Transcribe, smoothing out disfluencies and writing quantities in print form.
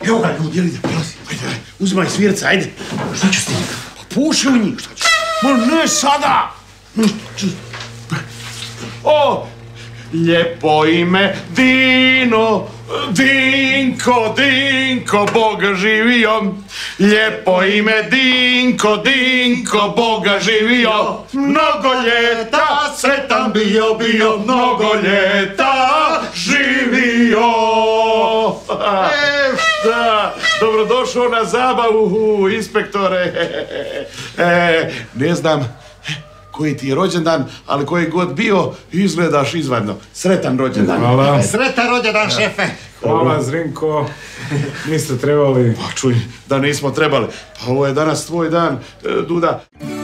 Evo ga, ljudi, jel ide, prolazi. Ajde, uzmaj svirca, ajde. Šta ću s tim? Pa puši u njih, šta ću? Ma ne sada! O, lijepo ime, Dino, Dinko, Boga živio. Lijepo ime, Dinko, Boga živio. Mnogo ljeta, sretan bio, mnogo ljeta živio. Da, dobrodošao na zabavu, inspektore. Ne znam koji ti je rođendan, ali koji god bio, izgledaš izvanredno. Sretan rođendan. Hvala. Sretan rođendan, šefe. Hvala, Zrinko. Niste trebali. Pa čuj, da nismo trebali. Pa ovo je danas tvoj dan, Duda.